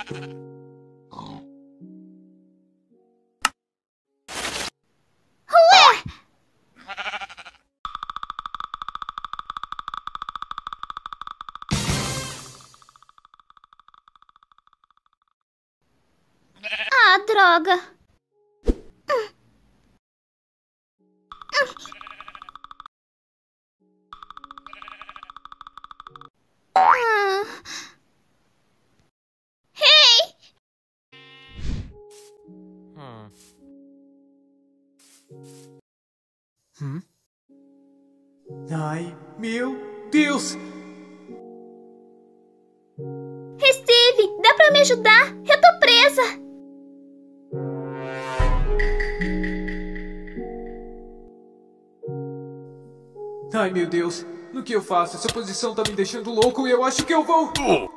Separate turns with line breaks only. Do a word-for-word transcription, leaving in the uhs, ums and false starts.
Ah, droga. Ah. Hey!
Hum.
Hum? Ai, meu Deus!
Steve, dá pra me ajudar? Eu tô presa.
Ai, meu Deus! No que eu faço? Essa posição tá me deixando louco e eu acho que eu vou...